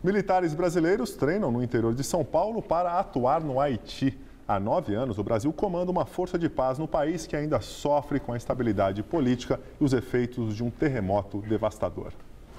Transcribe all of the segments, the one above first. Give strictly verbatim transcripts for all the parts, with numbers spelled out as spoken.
Militares brasileiros treinam no interior de São Paulo para atuar no Haiti. Há nove anos, o Brasil comanda uma força de paz no país que ainda sofre com a instabilidade política e os efeitos de um terremoto devastador.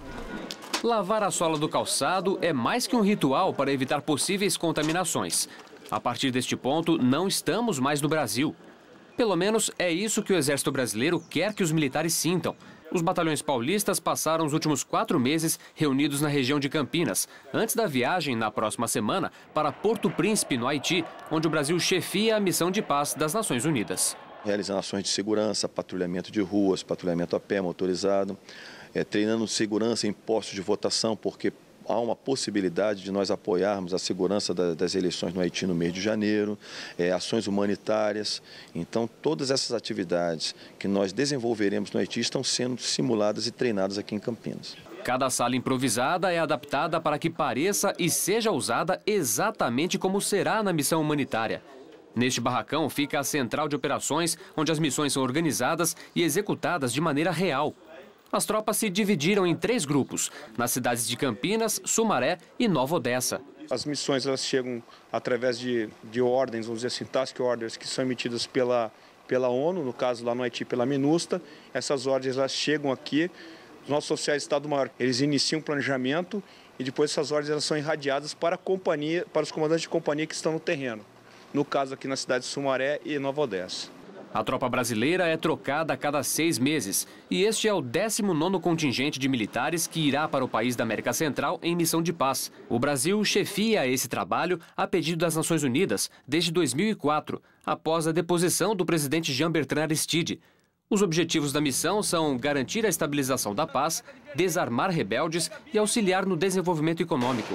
Lavar a sola do calçado é mais que um ritual para evitar possíveis contaminações. A partir deste ponto, não estamos mais no Brasil. Pelo menos é isso que o Exército Brasileiro quer que os militares sintam. Os batalhões paulistas passaram os últimos quatro meses reunidos na região de Campinas, antes da viagem, na próxima semana, para Porto Príncipe, no Haiti, onde o Brasil chefia a missão de paz das Nações Unidas. Realizando ações de segurança, patrulhamento de ruas, patrulhamento a pé, motorizado, é, treinando segurança em postos de votação, porque há uma possibilidade de nós apoiarmos a segurança da, das eleições no Haiti no mês de janeiro, é, ações humanitárias. Então, todas essas atividades que nós desenvolveremos no Haiti estão sendo simuladas e treinadas aqui em Campinas. Cada sala improvisada é adaptada para que pareça e seja usada exatamente como será na missão humanitária. Neste barracão fica a central de operações, onde as missões são organizadas e executadas de maneira real. As tropas se dividiram em três grupos, nas cidades de Campinas, Sumaré e Nova Odessa. As missões elas chegam através de, de ordens, vamos dizer assim, task orders, que são emitidas pela, pela ONU, no caso lá no Haiti pela MINUSTA. Essas ordens elas chegam aqui, os nossos oficiais de Estado-Maior, eles iniciam o planejamento e depois essas ordens elas são irradiadas para, a companhia, para os comandantes de companhia que estão no terreno. No caso aqui na cidade de Sumaré e Nova Odessa. A tropa brasileira é trocada a cada seis meses e este é o décimo nono contingente de militares que irá para o país da América Central em missão de paz. O Brasil chefia esse trabalho a pedido das Nações Unidas desde dois mil e quatro, após a deposição do presidente Jean-Bertrand Aristide. Os objetivos da missão são garantir a estabilização da paz, desarmar rebeldes e auxiliar no desenvolvimento econômico.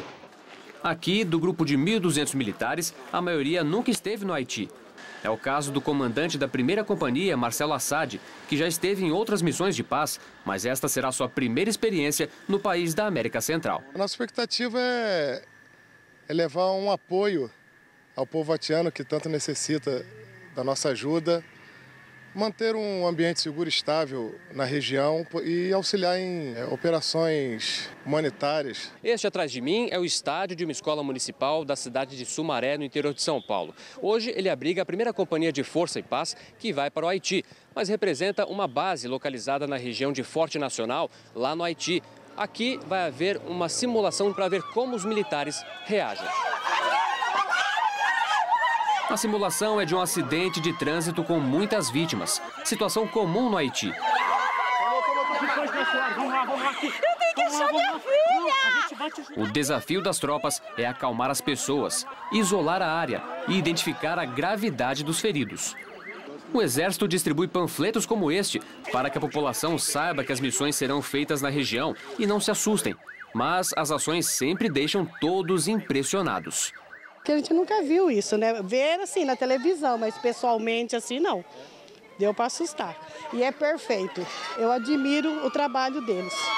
Aqui, do grupo de mil e duzentos militares, a maioria nunca esteve no Haiti. É o caso do comandante da primeira companhia, Marcelo Assad, que já esteve em outras missões de paz, mas esta será sua primeira experiência no país da América Central. A nossa expectativa é, é levar um apoio ao povo haitiano que tanto necessita da nossa ajuda, manter um ambiente seguro e estável na região e auxiliar em é, operações humanitárias. Este atrás de mim é o estádio de uma escola municipal da cidade de Sumaré, no interior de São Paulo. Hoje ele abriga a primeira companhia de Força e Paz que vai para o Haiti, mas representa uma base localizada na região de Forte Nacional, lá no Haiti. Aqui vai haver uma simulação para ver como os militares reagem. A simulação é de um acidente de trânsito com muitas vítimas. Situação comum no Haiti. Eu tenho que achar minha filha! O desafio das tropas é acalmar as pessoas, isolar a área e identificar a gravidade dos feridos. O Exército distribui panfletos como este para que a população saiba que as missões serão feitas na região e não se assustem. Mas as ações sempre deixam todos impressionados. Que a gente nunca viu isso, né? Ver assim na televisão, mas pessoalmente assim não. Deu para assustar. E é perfeito. Eu admiro o trabalho deles.